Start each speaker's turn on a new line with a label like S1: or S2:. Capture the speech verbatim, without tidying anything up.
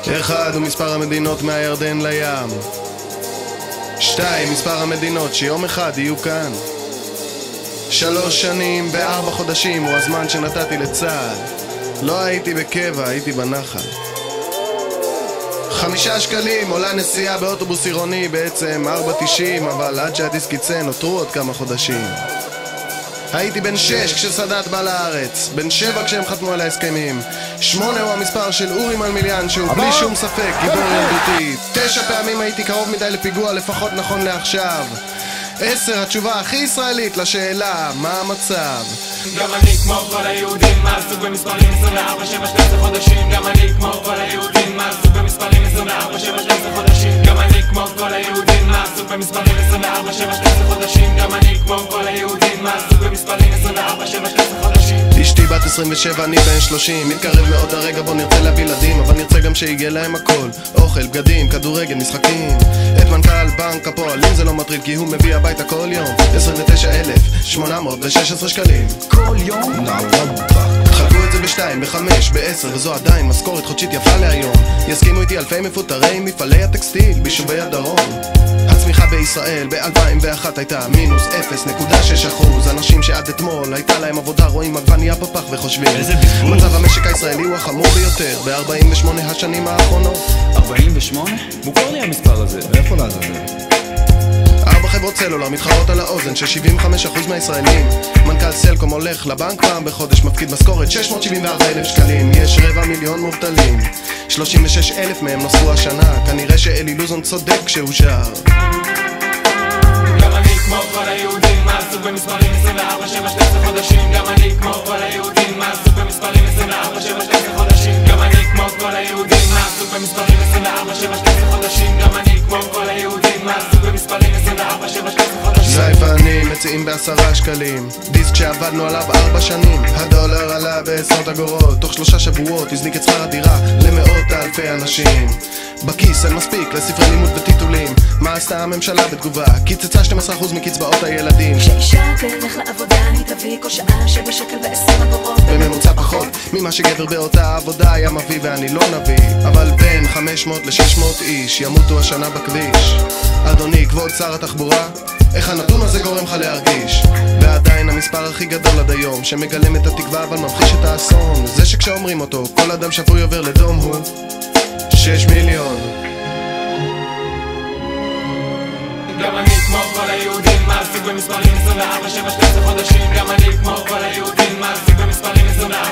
S1: אחד הוא מספר המדינות מהירדן לים. שתיים, מספר המדינות שיום אחד יהיו כאן. שלוש שנים וארבע חודשים הוא הזמן שנתתי לצה"ל. לא הייתי בקבע, הייתי בנחל. חמישה שקלים עולה נסיעה באוטובוס עירוני, בעצם ארבע תשעים, אבל עד שהדיסק יצא נותרו עוד כמה חודשים. הייתי בן שש כשסאדאת בא לארץ, בן שבע כשהם חתמו על ההסכמים. שמונה הוא המספר של אורי מלמיליאן, שהוא בלי שום ספק גיבור ילדותי. תשע פעמים הייתי קרוב מדי לפיגוע, לפחות נכון לעכשיו. עשר, התשובה הכי ישראלית לשאלה, מה המצב?
S2: גם אני כמו כל היהודים, מעסוק במספרים עשרים וארבע שבע שנים עשר חודשים. גם אני כמו כל היהודים, מעסוק במספרים עשרים וארבע שבע שנים עשר חודשים. גם אני כמו כל היהודים, מעסוק במספרים עשרים וארבע שבע שנים עשר חודשים. גם אני כמו כל היהודים, מעסוק במספרים עשרים וארבע שבע שנים עשר חודשים.
S1: אשתי בת עשרים ושבע, אני בן שלושים. מתקרב מאוד הרגע בו נרצה להביא ילדים, אבל נרצה גם שיגיע להם הכל: אוכל, בגדים, כדורגל, משחקים. את מנכ"ל בנק הפועלים זה לא מטריד, כי הוא מביא הביתה כל יום עשרים ותשעה אלף שמונה מאות ושש עשרה שקלים
S3: כל יום?
S1: חלקו את זה בשתיים, בחמש, בעשר, וזו עדיין משכורת חודשית יפה להיום. יסכימו איתי אלפי מפוטרי מפעלי הטקסטיל ביישובי הדרום. הצמיחה בישראל ב-אלפיים ואחת הייתה מינוס אפס נקודה שש אחוז. אנשים שעד אתמול הייתה להם עבודה רואים עגבנייה בפח וחושבים מצב המשק הישראלי הוא החמור ביותר ב-ארבעים ושמונה השנים האחרונות.
S3: ארבעים ושמונה? מוכר לי המספר הזה. איפה לעזאזל?
S1: ארבע חברות סלולר מתחרות על האוזן של שבעים וחמישה אחוז מהישראלים. מנכ"ל סלקום הולך לבנק פעם בחודש, מפקיד משכורת שש מאות שבעים וארבעה אלף שקלים. יש רבע מיליון מובטלים, שלושים וששה אלף מהם נוספו השנה. כנראה שאלי לוזון צודק כשהוא שר.
S2: גם אני כמו כל היהודים, מעסוק במספרים עשרים וארבע שבע שנים עשר חודשים. גם אני כמו כל היהודים, מעסוק במספרים עשרים וארבע שבע שנים עשר חודשים. גם אני כמו כל היהודים, מעסוק במספרים עשרים וארבע שבע שנים עשר חודשים. גם אני כמו כל היהודים, מעסוק במספרים עשרים וארבע שבע שנים עשר חודשים.
S1: זייפנים מציעים בעשרה שקלים דיסק שעבדנו עליו ארבע שנים. הדולר עלה בעשרות אגורות, תוך שלושה שבועות הזניק את שכר הדירה למאות אלפי אנשים. בכיס אין מספיק לספרי לימוד וטיטולים. מה עשתה הממשלה בתגובה? קיצצה שנים עשר אחוז מקצבאות הילדים.
S4: כשאישה תלך לעבודה היא תביא כל שעה שבע שקל ועשרים אגורות,
S1: בממוצע פחות ממה שגבר באותה עבודה היה מביא, ואני לא נביא. אבל בין חמש מאות ל-שש מאות איש ימותו השנה בכביש. אדוני כבוד שר התחבורה, איך הנתון הזה גורם לך להרגיש? ועדיין המספר הכי גדול עד היום שמגלם את התקווה אבל ממחיש את האסון, זה שכשאומרים אותו כל אדם שפוי עובר לדום הוא שש מיליון.
S2: גם אני כמו כל היהודים, מעסיק במספרים עשרים וארבע שבע שנים עשר חודשים. גם אני כמו כל היהודים, מעסיק במספרים עשרים וארבע